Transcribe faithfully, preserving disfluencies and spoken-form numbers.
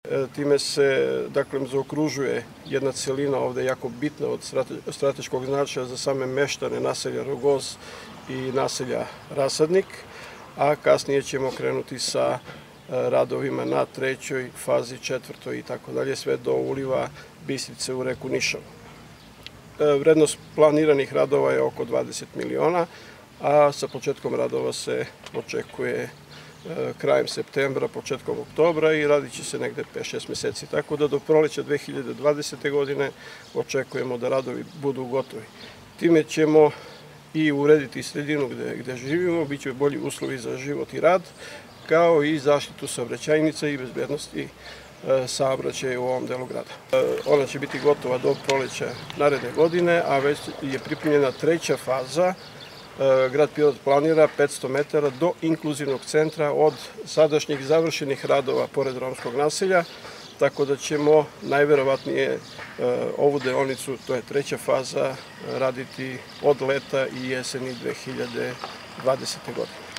time se, dakle, zaokružuje jedna celina ovde jako bitna od strateškog značaja za same meštane naselja Rogoz i naselja Rasadnik, a kasnije ćemo krenuti sa radovima na trećoj fazi, četvrtoj i tako dalje, sve do uliva Bistrice u reku Nišavu. Vrednost planiranih radova je oko dvadeset miliona, a sa početkom radova se očekuje krajem septembra, početkom oktobra i radit će se negde pet šest meseci. Tako da do proleća dve hiljade dvadesete. godine očekujemo da radovi budu gotovi. Time ćemo i urediti sredinu gde živimo, bit će bolji uslovi za život i rad, kao i zaštitu saobraćajnica i bezbednosti saobraćaja u ovom delu grada. Ona će biti gotova do proleća naredne godine, a već je pripremljena treća faza. Grad Pirot planira petsto metara do inkluzivnog centra od sadašnjih završenih radova pored romskog naselja, tako da ćemo najverovatnije ovu deonicu, to je treća faza, raditi od leta i jeseni dve hiljade dvadesete. godine.